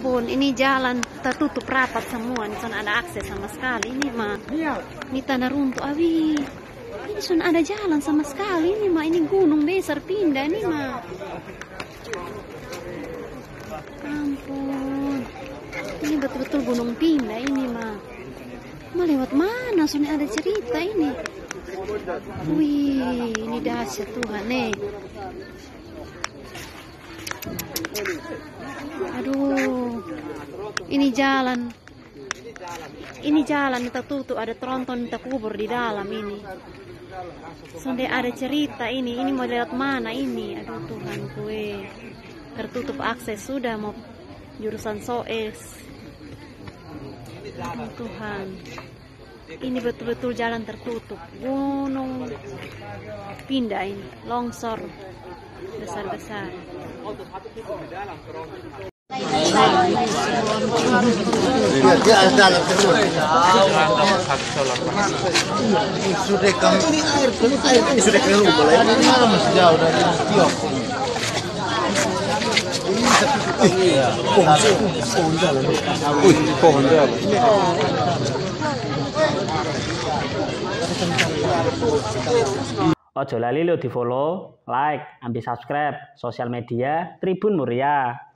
ampun, ini jalan tertutup rapat semua. Ini sana ada akses sama sekali. Ini mah, ini tanah runtuh. Awi, ini sana ada jalan sama sekali. Ini mah, ini gunung besar pindah. Ini mah, ampun, ini betul-betul gunung pindah. Ini mah, lewat mana? Sana ada cerita ini. Wih, ini dahsyat Tuhan nih. Aduh, ini jalan tertutup, ada tronton terkubur di dalam ini. Sampai ada cerita ini mau lewat mana ini? Aduh Tuhan gue, tertutup akses sudah mau jurusan Soes. Aduh Tuhan, ini betul-betul jalan tertutup, gunung pindah ini, longsor besar-besar. Sudah kami ini sudah ke rumah masih jauh dari Tiok. Pohon jalan. Ojo lali lo di follow, like, ambil subscribe sosial media Tribun Muria.